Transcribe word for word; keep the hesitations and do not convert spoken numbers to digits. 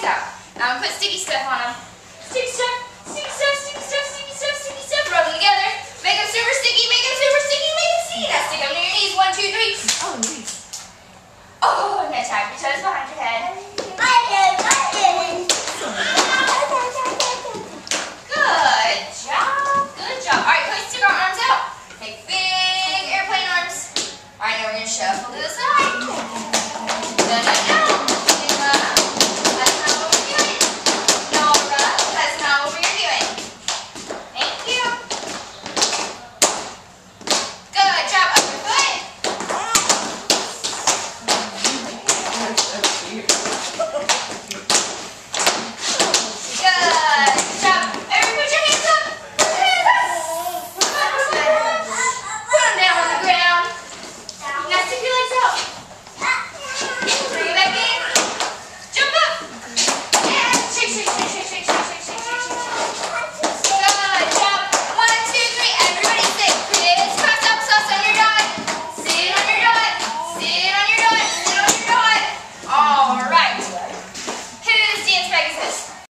out. Now I'm gonna put sticky stuff on them. Sticky stuff, sticky stuff, sticky stuff, sticky stuff, sticky stuff. Rub them together. Make them super sticky, make them super sticky, make them sticky. Now stick them to your knees. One, two, three. Oh, nice. Oh, and then tap your toes behind your head.